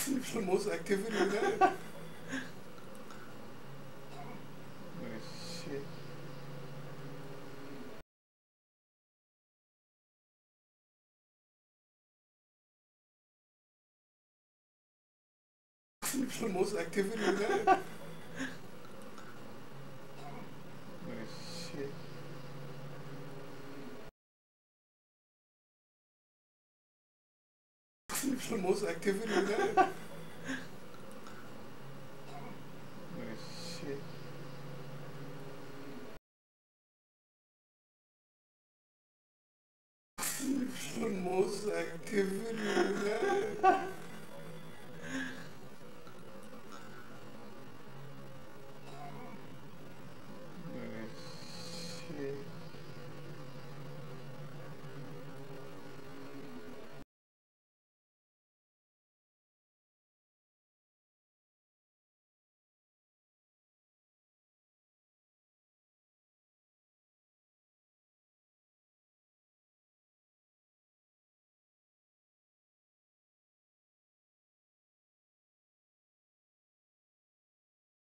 The most activity in that. Shit. The most activity in that. Shit. The most activity in that. Shit. The most activity in that.